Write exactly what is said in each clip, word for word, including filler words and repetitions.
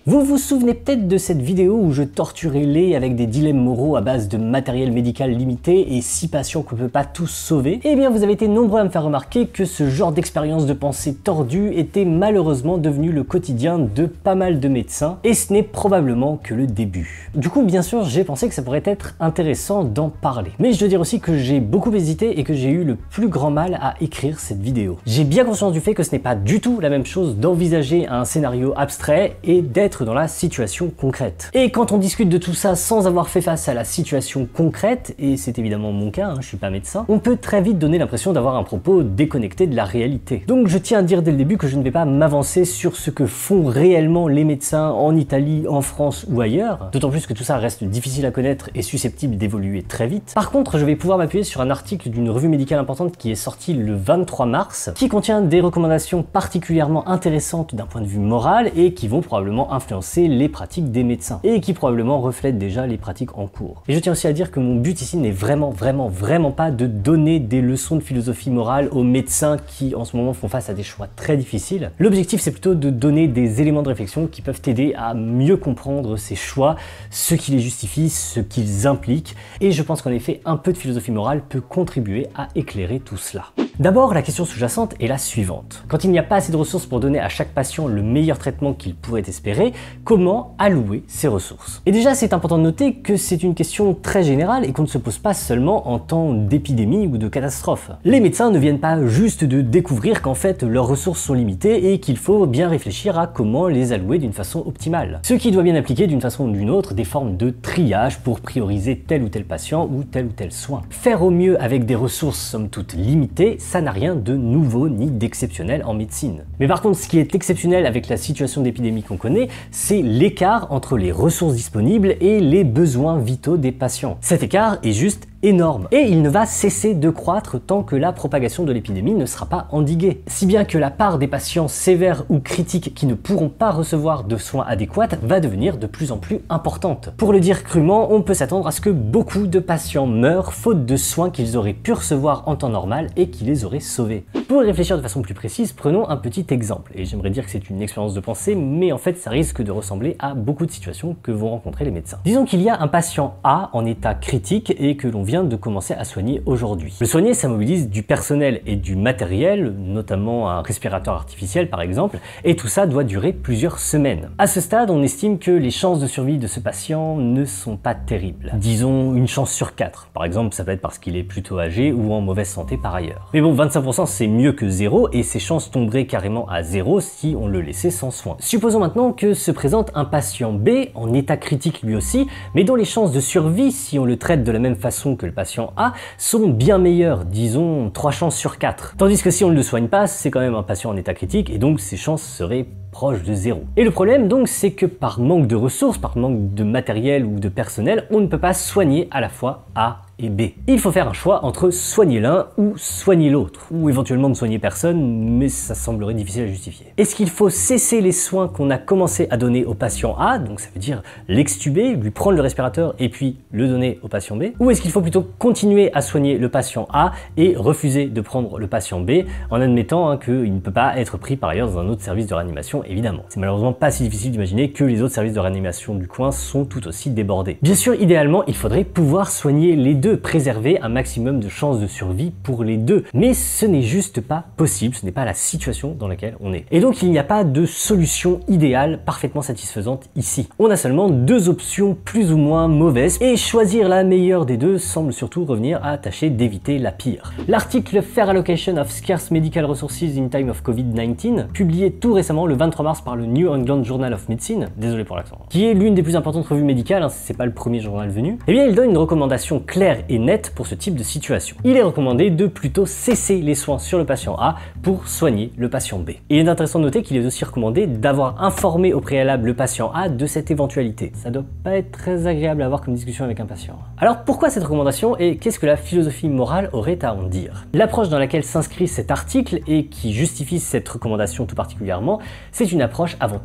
Vous vous souvenez peut-être de cette vidéo où je torturais Lé avec des dilemmes moraux à base de matériel médical limité et six patients qu'on ne peut pas tous sauver? Eh bien vous avez été nombreux à me faire remarquer que ce genre d'expérience de pensée tordue était malheureusement devenu le quotidien de pas mal de médecins, et ce n'est probablement que le début. Du coup bien sûr j'ai pensé que ça pourrait être intéressant d'en parler. Mais je dois dire aussi que j'ai beaucoup hésité et que j'ai eu le plus grand mal à écrire cette vidéo. J'ai bien conscience du fait que ce n'est pas du tout la même chose d'envisager un scénario abstrait et d'être dans la situation concrète. Et quand on discute de tout ça sans avoir fait face à la situation concrète, et c'est évidemment mon cas, hein, je suis pas médecin, on peut très vite donner l'impression d'avoir un propos déconnecté de la réalité. Donc je tiens à dire dès le début que je ne vais pas m'avancer sur ce que font réellement les médecins en Italie, en France ou ailleurs, d'autant plus que tout ça reste difficile à connaître et susceptible d'évoluer très vite. Par contre, je vais pouvoir m'appuyer sur un article d'une revue médicale importante qui est sorti le vingt-trois mars, qui contient des recommandations particulièrement intéressantes d'un point de vue moral et qui vont probablement influencer les pratiques des médecins et qui probablement reflètent déjà les pratiques en cours. Et je tiens aussi à dire que mon but ici n'est vraiment vraiment vraiment pas de donner des leçons de philosophie morale aux médecins qui en ce moment font face à des choix très difficiles. L'objectif c'est plutôt de donner des éléments de réflexion qui peuvent t'aider à mieux comprendre ces choix, ce qui les justifie, ce qu'ils impliquent, et je pense qu'en effet un peu de philosophie morale peut contribuer à éclairer tout cela. D'abord, la question sous-jacente est la suivante. Quand il n'y a pas assez de ressources pour donner à chaque patient le meilleur traitement qu'il pourrait espérer, comment allouer ces ressources? Et déjà, c'est important de noter que c'est une question très générale et qu'on ne se pose pas seulement en temps d'épidémie ou de catastrophe. Les médecins ne viennent pas juste de découvrir qu'en fait leurs ressources sont limitées et qu'il faut bien réfléchir à comment les allouer d'une façon optimale. Ce qui doit bien impliquer d'une façon ou d'une autre des formes de triage pour prioriser tel ou tel patient ou tel ou tel soin. Faire au mieux avec des ressources somme toute limitées, ça n'a rien de nouveau ni d'exceptionnel en médecine. Mais par contre, ce qui est exceptionnel avec la situation d'épidémie qu'on connaît, c'est l'écart entre les ressources disponibles et les besoins vitaux des patients. Cet écart est juste énorme, et il ne va cesser de croître tant que la propagation de l'épidémie ne sera pas endiguée. Si bien que la part des patients sévères ou critiques qui ne pourront pas recevoir de soins adéquats va devenir de plus en plus importante. Pour le dire crûment, on peut s'attendre à ce que beaucoup de patients meurent faute de soins qu'ils auraient pu recevoir en temps normal et qui les auraient sauvés. Pour y réfléchir de façon plus précise, prenons un petit exemple, et j'aimerais dire que c'est une expérience de pensée, mais en fait ça risque de ressembler à beaucoup de situations que vont rencontrer les médecins. Disons qu'il y a un patient A en état critique et que l'on vient de commencer à soigner aujourd'hui. Le soigner, ça mobilise du personnel et du matériel, notamment un respirateur artificiel par exemple, et tout ça doit durer plusieurs semaines. À ce stade, on estime que les chances de survie de ce patient ne sont pas terribles. Disons une chance sur quatre. Par exemple, ça peut être parce qu'il est plutôt âgé ou en mauvaise santé par ailleurs. Mais bon, vingt-cinq pour cent c'est mieux que zéro, et ses chances tomberaient carrément à zéro si on le laissait sans soin. Supposons maintenant que se présente un patient B en état critique lui aussi, mais dont les chances de survie, si on le traite de la même façon que le patient A, sont bien meilleures, disons trois chances sur quatre. Tandis que si on ne le soigne pas, c'est quand même un patient en état critique, et donc ses chances seraient proche de zéro. Et le problème donc, c'est que par manque de ressources, par manque de matériel ou de personnel, on ne peut pas soigner à la fois A et B. Il faut faire un choix entre soigner l'un ou soigner l'autre, ou éventuellement ne soigner personne, mais ça semblerait difficile à justifier. Est-ce qu'il faut cesser les soins qu'on a commencé à donner au patient A, donc ça veut dire l'extuber, lui prendre le respirateur et puis le donner au patient B, ou est-ce qu'il faut plutôt continuer à soigner le patient A et refuser de prendre le patient B en admettant hein, qu'il ne peut pas être pris par ailleurs dans un autre service de réanimation, évidemment. C'est malheureusement pas si difficile d'imaginer que les autres services de réanimation du coin sont tout aussi débordés. Bien sûr, idéalement, il faudrait pouvoir soigner les deux, préserver un maximum de chances de survie pour les deux. Mais ce n'est juste pas possible, ce n'est pas la situation dans laquelle on est. Et donc il n'y a pas de solution idéale parfaitement satisfaisante ici. On a seulement deux options plus ou moins mauvaises, et choisir la meilleure des deux semble surtout revenir à tâcher d'éviter la pire. L'article Fair Allocation of Scarce Medical Resources in Time of COVID dix-neuf, publié tout récemment le vingt-trois mars par le New England Journal of Medicine, désolé pour l'accent, qui est l'une des plus importantes revues médicales, hein, c'est pas le premier journal venu, eh bien il donne une recommandation claire et nette pour ce type de situation. Il est recommandé de plutôt cesser les soins sur le patient A pour soigner le patient B. Et il est intéressant de noter qu'il est aussi recommandé d'avoir informé au préalable le patient A de cette éventualité. Ça doit pas être très agréable à avoir comme discussion avec un patient. Alors pourquoi cette recommandation et qu'est-ce que la philosophie morale aurait à en dire? L'approche dans laquelle s'inscrit cet article et qui justifie cette recommandation tout particulièrement, c'est une approche avant tout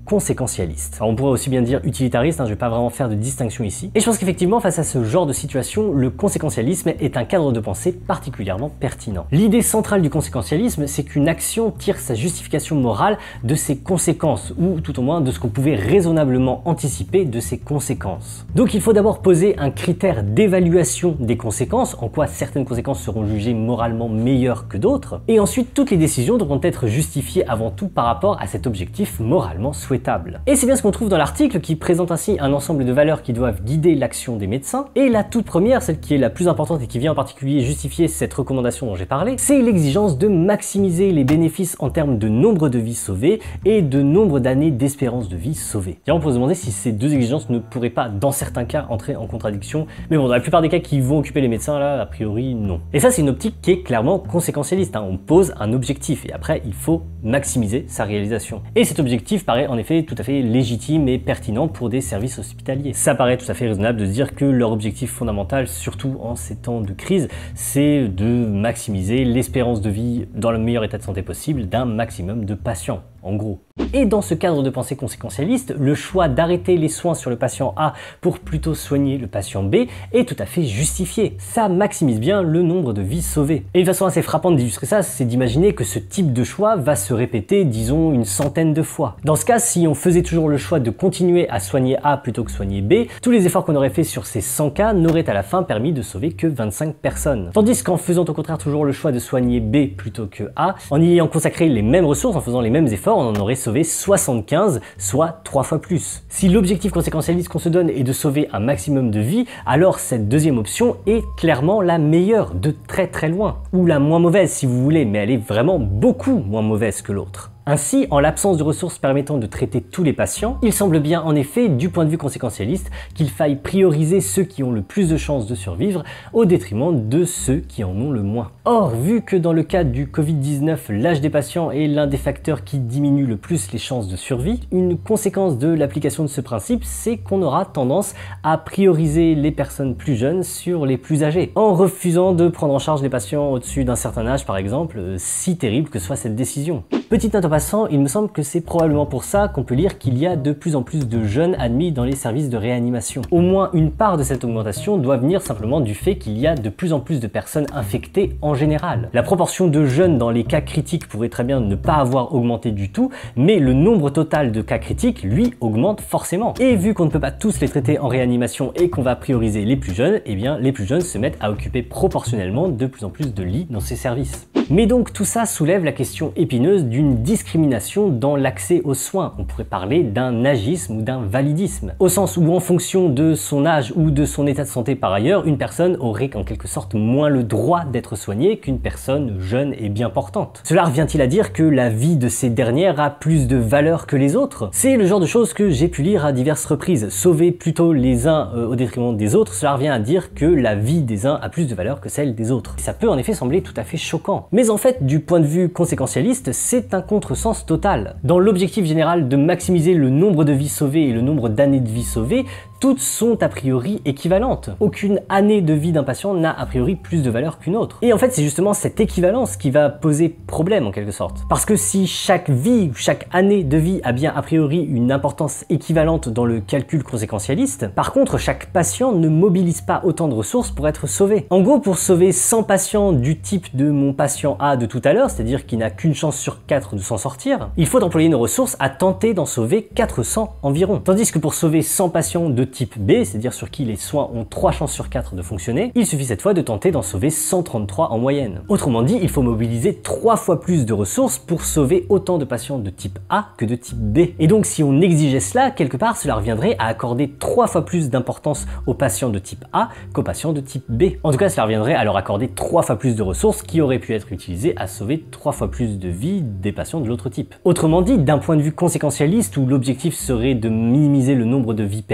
conséquentialiste. Alors on pourrait aussi bien dire utilitariste, hein, je vais pas vraiment faire de distinction ici. Et je pense qu'effectivement, face à ce genre de situation, le conséquentialisme est un cadre de pensée particulièrement pertinent. L'idée centrale du conséquentialisme, c'est qu'une action tire sa justification morale de ses conséquences, ou tout au moins de ce qu'on pouvait raisonnablement anticiper de ses conséquences. Donc il faut d'abord poser un critère d'évaluation des conséquences, en quoi certaines conséquences seront jugées moralement meilleures que d'autres, et ensuite toutes les décisions devront être justifiées avant tout par rapport à cet objectif moralement souhaitable. Et c'est bien ce qu'on trouve dans l'article qui présente ainsi un ensemble de valeurs qui doivent guider l'action des médecins, et la toute première, celle qui est la plus importante et qui vient en particulier justifier cette recommandation dont j'ai parlé, c'est l'exigence de maximiser les bénéfices en termes de nombre de vies sauvées et de nombre d'années d'espérance de vie sauvée. Et on peut se demander si ces deux exigences ne pourraient pas, dans certains cas, entrer en contradiction, mais bon, dans la plupart des cas qui vont occuper les médecins, là, a priori, non. Et ça, c'est une optique qui est clairement conséquentialiste, hein. On pose un objectif, et après, il faut maximiser sa réalisation. Et cet objectif paraît en effet tout à fait légitime et pertinent pour des services hospitaliers. Ça paraît tout à fait raisonnable de se dire que leur objectif fondamental, surtout en ces temps de crise, c'est de maximiser l'espérance de vie dans le meilleur état de santé possible d'un maximum de patients, en gros. Et dans ce cadre de pensée conséquentialiste, le choix d'arrêter les soins sur le patient A pour plutôt soigner le patient B est tout à fait justifié. Ça maximise bien le nombre de vies sauvées. Et une façon assez frappante d'illustrer ça, c'est d'imaginer que ce type de choix va se répéter, disons, une centaine de fois. Dans ce cas, si on faisait toujours le choix de continuer à soigner A plutôt que soigner B, tous les efforts qu'on aurait fait sur ces cent cas n'auraient à la fin permis de sauver que vingt-cinq personnes. Tandis qu'en faisant au contraire toujours le choix de soigner B plutôt que A, en y ayant consacré les mêmes ressources, en faisant les mêmes efforts, on en aurait sauvé soixante-quinze, soit trois fois plus. Si l'objectif conséquentialiste qu'on se donne est de sauver un maximum de vies, alors cette deuxième option est clairement la meilleure, de très très loin. Ou la moins mauvaise si vous voulez, mais elle est vraiment beaucoup moins mauvaise que l'autre. Ainsi, en l'absence de ressources permettant de traiter tous les patients, il semble bien en effet, du point de vue conséquentialiste, qu'il faille prioriser ceux qui ont le plus de chances de survivre au détriment de ceux qui en ont le moins. Or, vu que dans le cas du Covid dix-neuf, l'âge des patients est l'un des facteurs qui diminue le plus les chances de survie, une conséquence de l'application de ce principe, c'est qu'on aura tendance à prioriser les personnes plus jeunes sur les plus âgées, en refusant de prendre en charge les patients au-dessus d'un certain âge par exemple, si terrible que soit cette décision. Petite note en passant, il me semble que c'est probablement pour ça qu'on peut lire qu'il y a de plus en plus de jeunes admis dans les services de réanimation. Au moins une part de cette augmentation doit venir simplement du fait qu'il y a de plus en plus de personnes infectées en général. La proportion de jeunes dans les cas critiques pourrait très bien ne pas avoir augmenté du tout, mais le nombre total de cas critiques, lui, augmente forcément. Et vu qu'on ne peut pas tous les traiter en réanimation et qu'on va prioriser les plus jeunes, eh bien les plus jeunes se mettent à occuper proportionnellement de plus en plus de lits dans ces services. Mais donc tout ça soulève la question épineuse d'une discrimination dans l'accès aux soins. On pourrait parler d'un agisme ou d'un validisme, au sens où en fonction de son âge ou de son état de santé par ailleurs, une personne aurait en quelque sorte moins le droit d'être soignée qu'une personne jeune et bien portante. Cela revient-il à dire que la vie de ces dernières a plus de valeur que les autres? C'est le genre de choses que j'ai pu lire à diverses reprises. Sauver plutôt les uns euh, au détriment des autres, cela revient à dire que la vie des uns a plus de valeur que celle des autres. Et ça peut en effet sembler tout à fait choquant. Mais en fait, du point de vue conséquentialiste, c'est un contresens total. Dans l'objectif général de maximiser le nombre de vies sauvées et le nombre d'années de vie sauvées, toutes sont a priori équivalentes. Aucune année de vie d'un patient n'a a priori plus de valeur qu'une autre. Et en fait, c'est justement cette équivalence qui va poser problème en quelque sorte. Parce que si chaque vie, chaque année de vie a bien a priori une importance équivalente dans le calcul conséquentialiste, par contre, chaque patient ne mobilise pas autant de ressources pour être sauvé. En gros, pour sauver cent patients du type de mon patient A de tout à l'heure, c'est-à-dire qu'il n'a qu'une chance sur quatre de s'en sortir, il faut employer nos ressources à tenter d'en sauver quatre cents environ. Tandis que pour sauver cent patients de type B, c'est-à-dire sur qui les soins ont trois chances sur quatre de fonctionner, il suffit cette fois de tenter d'en sauver cent trente-trois en moyenne. Autrement dit, il faut mobiliser trois fois plus de ressources pour sauver autant de patients de type A que de type B. Et donc si on exigeait cela, quelque part, cela reviendrait à accorder trois fois plus d'importance aux patients de type A qu'aux patients de type B. En tout cas, cela reviendrait à leur accorder trois fois plus de ressources qui auraient pu être utilisées à sauver trois fois plus de vies des patients de l'autre type. Autrement dit, d'un point de vue conséquentialiste où l'objectif serait de minimiser le nombre de vies perdues,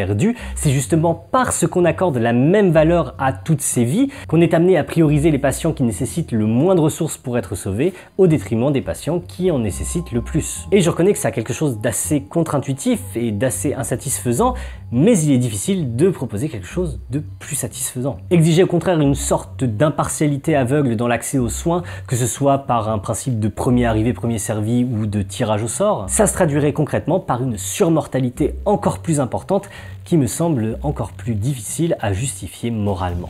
C'est justement parce qu'on accorde la même valeur à toutes ces vies qu'on est amené à prioriser les patients qui nécessitent le moins de ressources pour être sauvés au détriment des patients qui en nécessitent le plus. Et je reconnais que ça a quelque chose d'assez contre-intuitif et d'assez insatisfaisant, mais il est difficile de proposer quelque chose de plus satisfaisant. Exiger au contraire une sorte d'impartialité aveugle dans l'accès aux soins, que ce soit par un principe de premier arrivé, premier servi ou de tirage au sort, ça se traduirait concrètement par une surmortalité encore plus importante qui me semble encore plus difficile à justifier moralement.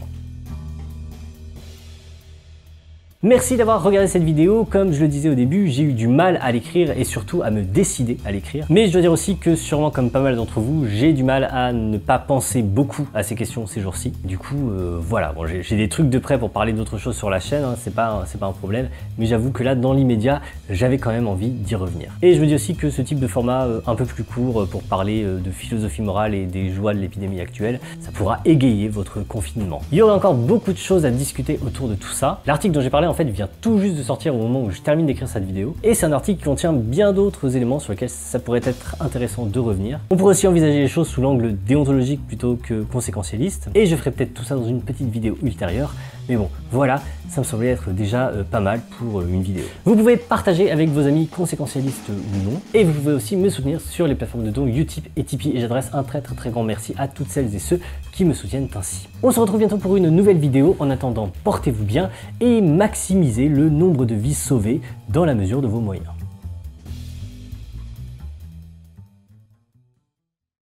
Merci d'avoir regardé cette vidéo. Comme je le disais au début, j'ai eu du mal à l'écrire et surtout à me décider à l'écrire. Mais je dois dire aussi que sûrement comme pas mal d'entre vous, j'ai du mal à ne pas penser beaucoup à ces questions ces jours-ci. Du coup, euh, voilà, bon, j'ai des trucs de près pour parler d'autres choses sur la chaîne, hein, c'est pas, c'est pas un problème. Mais j'avoue que là, dans l'immédiat, j'avais quand même envie d'y revenir. Et je me dis aussi que ce type de format euh, un peu plus court euh, pour parler euh, de philosophie morale et des joies de l'épidémie actuelle, ça pourra égayer votre confinement. Il y aurait encore beaucoup de choses à discuter autour de tout ça. L'article dont j'ai parlé en fait vient tout juste de sortir au moment où je termine d'écrire cette vidéo et c'est un article qui contient bien d'autres éléments sur lesquels ça pourrait être intéressant de revenir. On pourrait aussi envisager les choses sous l'angle déontologique plutôt que conséquentialiste et je ferai peut-être tout ça dans une petite vidéo ultérieure. Mais bon, voilà, ça me semblait être déjà euh, pas mal pour euh, une vidéo. Vous pouvez partager avec vos amis conséquentialistes ou non, et vous pouvez aussi me soutenir sur les plateformes de dons Utip et Tipeee, et j'adresse un très très très grand merci à toutes celles et ceux qui me soutiennent ainsi. On se retrouve bientôt pour une nouvelle vidéo. En attendant, portez-vous bien et maximisez le nombre de vies sauvées dans la mesure de vos moyens.